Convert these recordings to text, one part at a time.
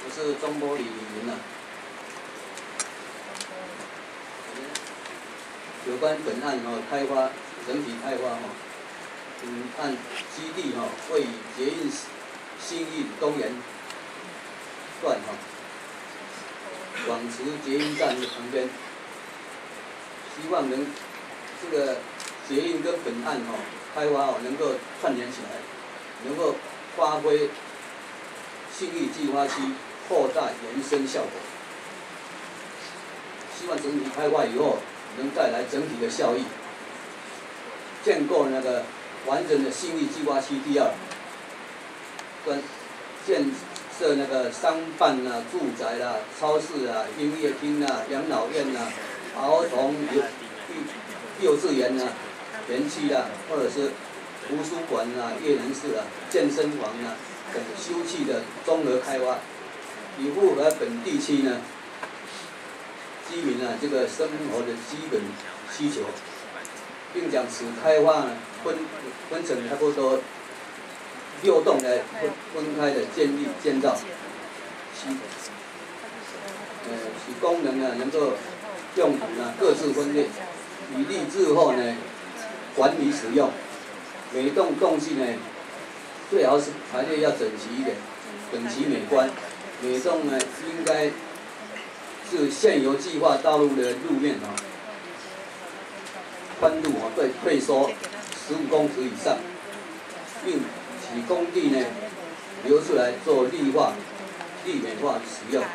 我是中波李云呐。有关本案开发整体开发本案基地位于捷运信义东园段广慈捷运站的旁边，希望能这个捷运跟本案开发能够串联起来，能够发挥信义计划区扩大延伸效果。希望整体开发以后能带来整体的效益，建构那个完整的信义计划区第二，建设那个商办啦、住宅啦、超市啦、音乐厅啦、养老院啦、儿童幼稚园啦、园区啦，或者是图书馆啦、阅览室啦、健身房啦等休憩的综合开发，以符合本地区居民这个生活的基本需求，并将此开发分成差不多6栋来分开的建造，其功能能够用途各自分类，以利日后管理使用。每栋栋距最好是排列要整齐一点，整齐美观。每栋应该是现有计划道路的路面宽度退缩15公尺以上，并其工地留出来做绿美化使用，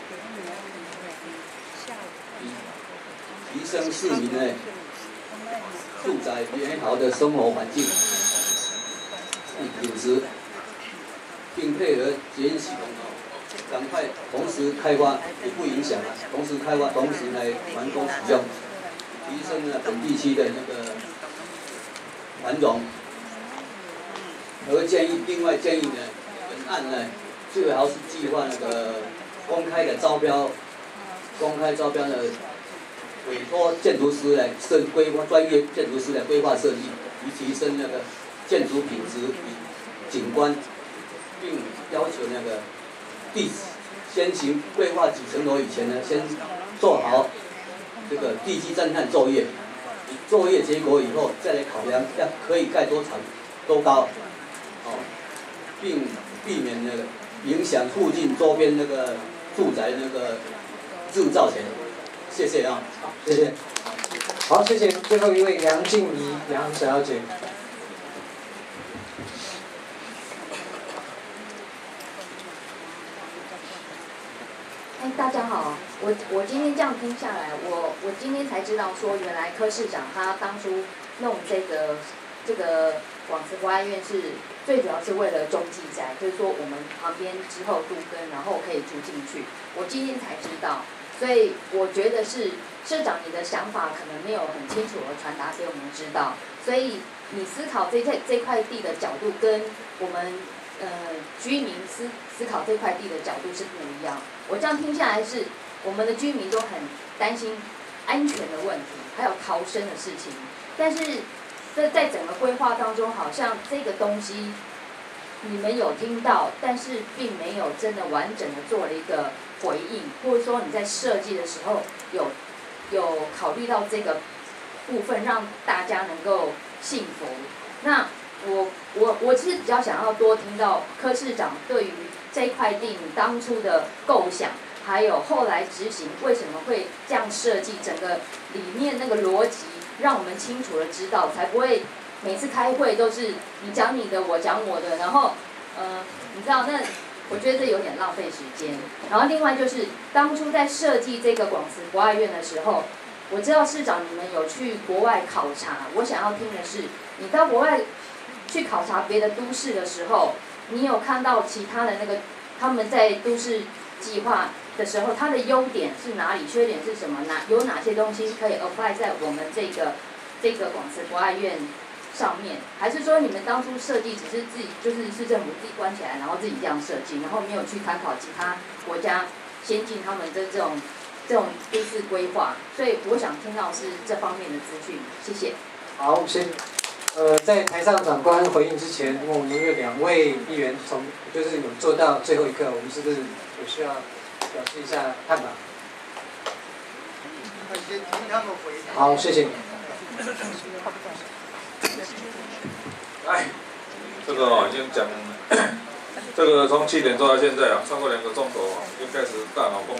以提升市民住宅美好的生活环境品质，并配合捷运系统赶快同时开发，也不影响同时开发，同时来完工使用，提升本地区的那个繁荣。另外建议本案最好是计划那个公开招标的委托建筑师规划专业建筑师来规划设计，以提升那个建筑品质与景观，并要求那个先行规划几层楼以前先做好这个地基侦探作业，作业结果以后再来考量可以盖多长多高，并避免影响附近周边那个住宅日照权。谢谢好，谢谢。 好，谢谢。最后一位梁静怡梁小姐。 大家好，我今天这样听下来，我今天才知道说，原来柯市长他当初弄这个广慈博爱院是最主要是为了中继宅，就是说我们旁边之后都更，然后可以住进去。我今天才知道，所以我觉得是社长你的想法可能没有很清楚的传达给我们知道，所以你思考这块地的角度跟我们居民思考这块地的角度是不一样。我这样听下来是，我们的居民都很担心安全的问题，还有逃生的事情。但是在整个规划当中，好像这个东西你们有听到，但是并没有真的完整的做了一个回应，或者说你在设计的时候有考虑到这个部分，让大家能够幸福。那我其实比较想要多听到柯市长对于这块地你当初的构想，还有后来执行为什么会这样设计，整个理念那个逻辑，让我们清楚的知道，才不会每次开会都是你讲你的，我讲我的，然后你知道那我觉得这有点浪费时间。然后另外就是当初在设计这个广慈博爱院的时候，我知道市长你们有去国外考察，我想要听的是，你到国外去考察别的都市的时候，你有看到其他的他们在都市计划的时候，它的优点是哪里，缺点是什么？有哪些东西可以 apply 在我们这个广慈博爱院上面？还是说你们当初设计只是自己就是市政府自己关起来，然后自己这样设计，然后没有去参考其他国家先进他们的这种都市规划？所以我想听到是这方面的资讯，谢谢。 好，谢谢。 在台上长官回应之前，我们有2位议员就是有做到最后一刻，我们是不是有需要表示一下看法？ 先听他们回答。 好，谢谢。 哎，这个已经讲，这个从7点做到现在啊，超过2个钟头啊，已经开始大脑崩。